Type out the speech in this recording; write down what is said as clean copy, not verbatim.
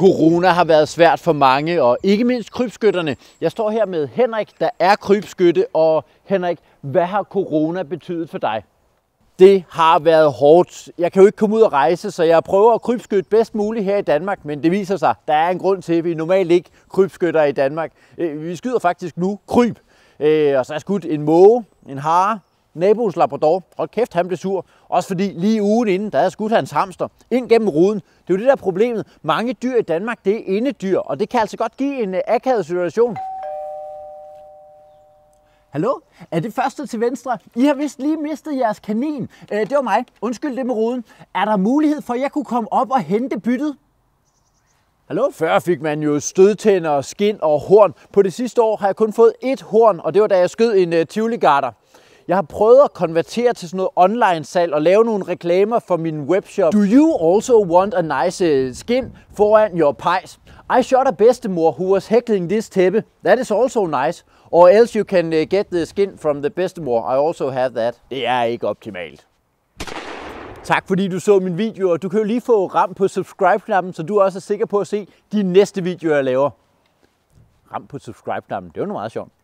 Corona har været svært for mange, og ikke mindst krybskytterne. Jeg står her med Henrik, der er krybskytte, og Henrik, hvad har corona betydet for dig? Det har været hårdt. Jeg kan jo ikke komme ud og rejse, så jeg prøver at krybskytte bedst muligt her i Danmark, men det viser sig, der er en grund til, at vi normalt ikke krybskytter i Danmark. Vi skyder faktisk nu kryb, og så har jeg skudt en måge, en hare, naboens labrador. Hold kæft, han blev sur. Også fordi lige ugen inden, der havde jeg skudt hans hamster ind gennem ruden. Det er jo det der problemet. Mange dyr i Danmark, det er indedyr, og det kan altså godt give en akavet situation. Hallo? Er det første til venstre? I har vist lige mistet jeres kanin. Det var mig. Undskyld det med ruden. Er der mulighed for, at jeg kunne komme op og hente byttet? Hallo? Før fik man jo stødtænder, skind og horn. På det sidste år har jeg kun fået ét horn, og det var da jeg skød en tivoligarter. Jeg har prøvet at konvertere til sådan noget online-salg og lave nogle reklamer for min webshop. Do you also want a nice skin foran your pies? I shot a bedstemor who was heckling this tæppe. That is also nice. Or else you can get the skin from the bedstemor. I also have that. Det er ikke optimalt. Tak fordi du så min video, og du kan jo lige få ram på subscribe-knappen, så du også er sikker på at se de næste videoer, jeg laver. Ram på subscribe-knappen, det var noget meget sjovt.